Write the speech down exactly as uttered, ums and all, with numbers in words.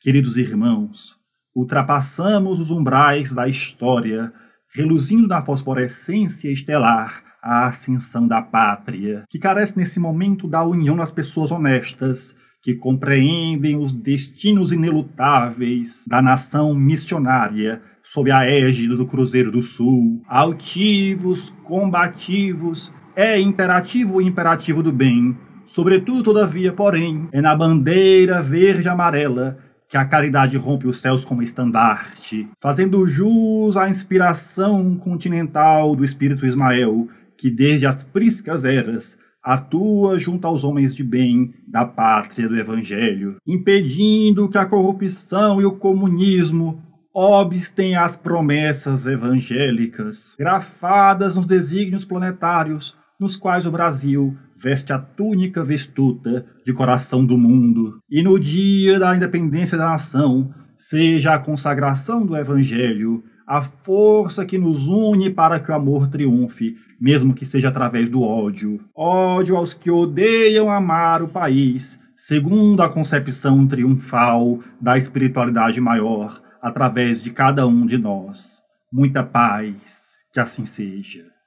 Queridos irmãos, ultrapassamos os umbrais da história, reluzindo na fosforescência estelar a ascensão da pátria, que carece nesse momento da união das pessoas honestas, que compreendem os destinos inelutáveis da nação missionária sob a égide do Cruzeiro do Sul. Altivos, combativos, é imperativo o imperativo do bem. Sobretudo, todavia, porém, é na bandeira verde-amarela que a caridade rompe os céus como estandarte, fazendo jus à inspiração continental do espírito Ismael, que desde as priscas eras atua junto aos homens de bem da pátria do Evangelho, impedindo que a corrupção e o comunismo obstem às promessas evangélicas, grafadas nos desígnios planetários, nos quais o Brasil veste a túnica vestuta de coração do mundo. E no dia da independência da nação, seja a consagração do Evangelho a força que nos une para que o amor triunfe, mesmo que seja através do ódio. Ódio aos que odeiam amar o país, segundo a concepção triunfal da espiritualidade maior, através de cada um de nós. Muita paz, que assim seja.